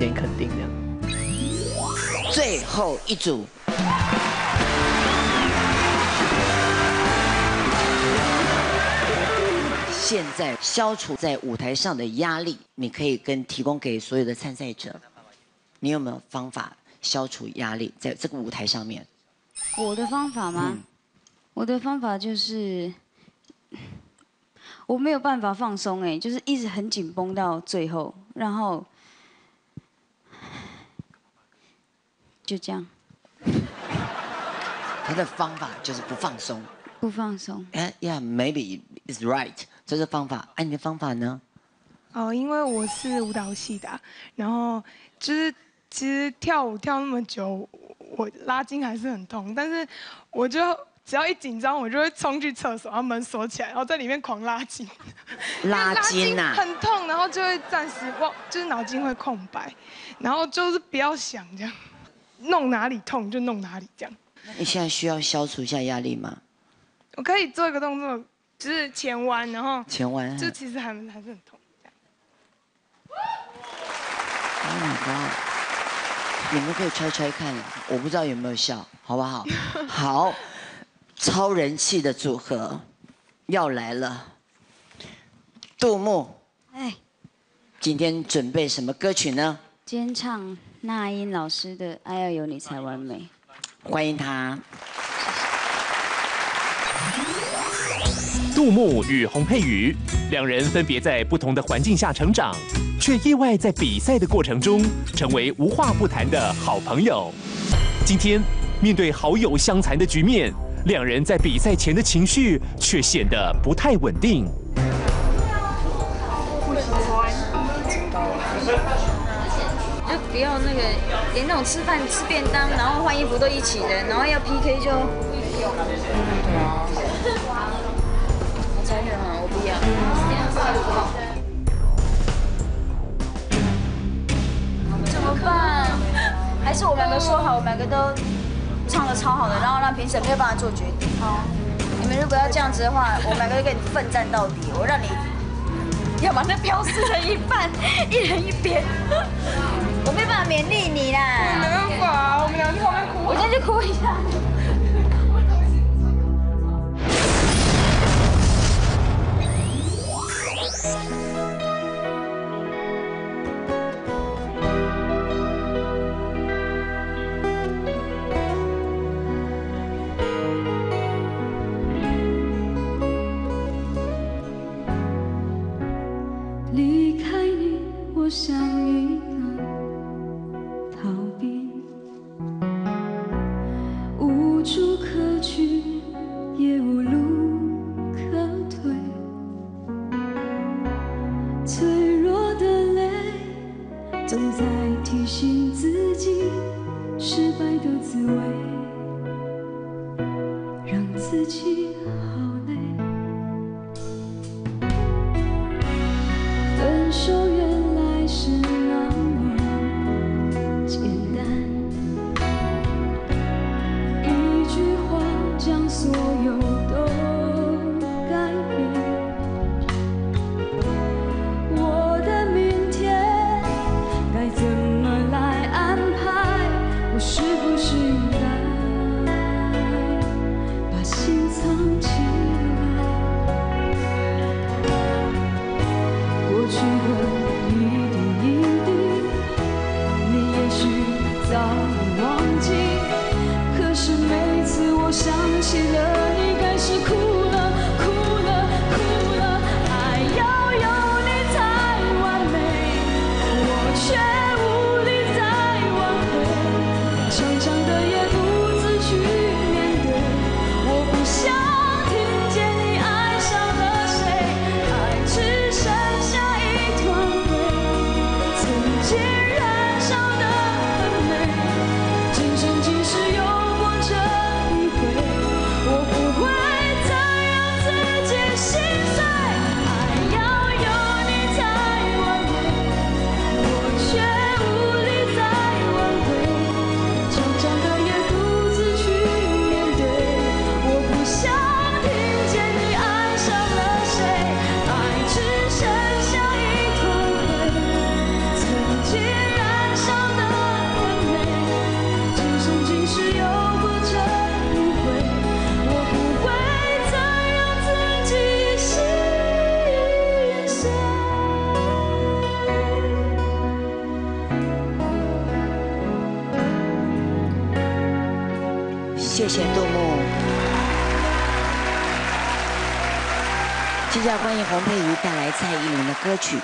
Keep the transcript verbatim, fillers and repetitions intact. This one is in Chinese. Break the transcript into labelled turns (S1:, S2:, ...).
S1: 点肯定这样。
S2: 最后一组。 现在消除在舞台上的压力，你可以跟提供给所有的参赛者。你有没有方法消除压力在这个舞台上面？
S3: 我的方法吗？嗯、我的方法就是，我没有办法放松哎，就是一直很紧绷到最后，然后就这样。
S2: 他的方法就是不放松。
S3: 不放松。
S2: 哎 ，Yeah, maybe is right。 这是方法，哎、啊，你的方法呢？
S4: 哦，因为我是舞蹈系的，然后就是其实跳舞跳那么久，我拉筋还是很痛，但是我就只要一紧张，我就会冲去厕所，然后门锁起来，然后在里面狂拉筋。
S2: 拉筋啊！
S4: 很痛，然后就会暂时忘，就是脑筋会空白，然后就是不要想这样，弄哪里痛就弄哪里这样。
S2: 你现在需要消除一下压力吗？
S4: 我可以做一个动作。 就是前弯，然后
S2: 前弯，
S4: 就其实还还是很痛。
S2: Oh my god！ 你们可以揣揣看，我不知道有没有效，好不好？好，超人气的组合要来了。杜牧，哎，今天准备什么歌曲呢？
S3: 今天唱那英老师的《爱要有你才完美》，
S2: 欢迎他。
S5: 杜牧与洪佩瑜两人分别在不同的环境下成长，却意外在比赛的过程中成为无话不谈的好朋友。今天面对好友相残的局面，两人在比赛前的情绪却显得不太稳定。
S6: 不喜欢，就不要那个连那种吃饭吃便当，然后换衣服都一起的，然后要 P K 就。对啊。 残忍啊！我不要。怎么办？还是我们两个说好，我们两个都唱得超好的，然后让评审没有办法做决定。好，你们如果要这样子的话，我们两个就跟你奋战到底。我让你要把那票撕成一半，一人一边。我没办法勉励你啦。
S4: 没办法，我们俩去后面哭。
S6: 我先去哭一下。
S7: 离开你，我像一个逃兵，无处可去，也无路可退。脆弱的泪，总在提醒自己失败的滋味，让自己好累。 分手原来是那么简单，一句话将所有都改变。我的明天该怎么来安排？我是不是应该把心藏起来？ 过去的一点一滴，你也许早已忘记。可是每次我想起了你，开始哭了，哭了，哭了。爱要有你才完美，我却无力再挽回。长长的夜独自去面对，我不想听见你爱上了谁，爱只剩下。 曾经燃烧的很美，今生今世有过这一回，我。
S2: 谢谢杜牧。接下来欢迎洪佩瑜带来蔡依林的歌曲。